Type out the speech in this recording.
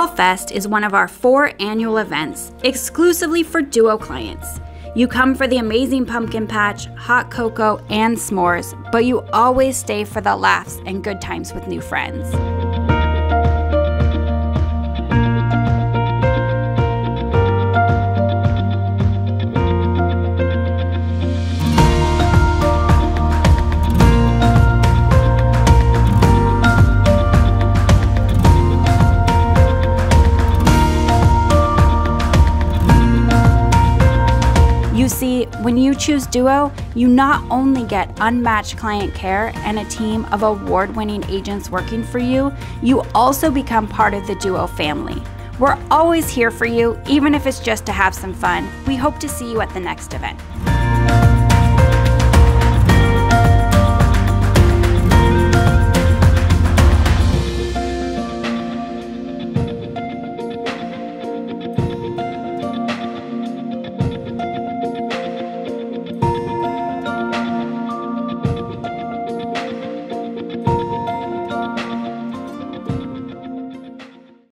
Fall Fest is one of our 4 annual events exclusively for Duo clients. You come for the amazing pumpkin patch, hot cocoa, and s'mores, but you always stay for the laughs and good times with new friends. You see, when you choose Duo, you not only get unmatched client care and a team of award-winning agents working for you, you also become part of the Duo family. We're always here for you, even if it's just to have some fun. We hope to see you at the next event.